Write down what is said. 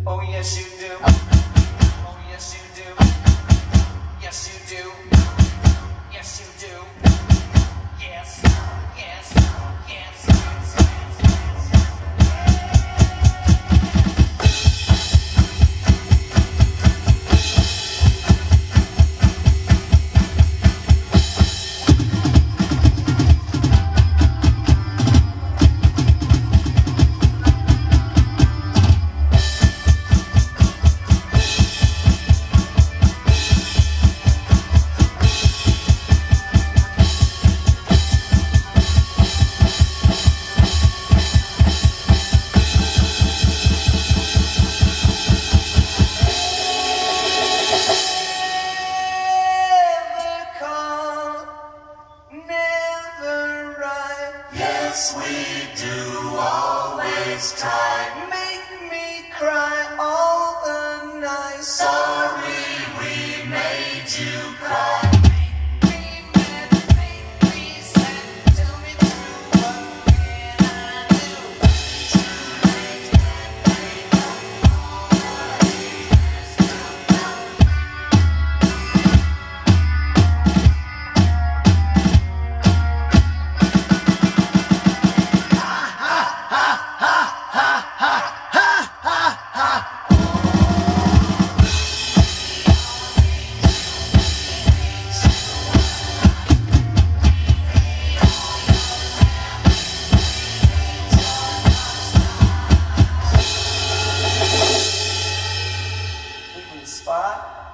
Oh yes you do. Oh yes you do. Yes you do. Yes you do. Yes. Yes. Yes. Yes, we do always try. Make me cry all the night. Sorry we made you cry. Make me mad, make me sad. Tell me true, what can I do? Too late and they know all the years to come. Leaving the spot.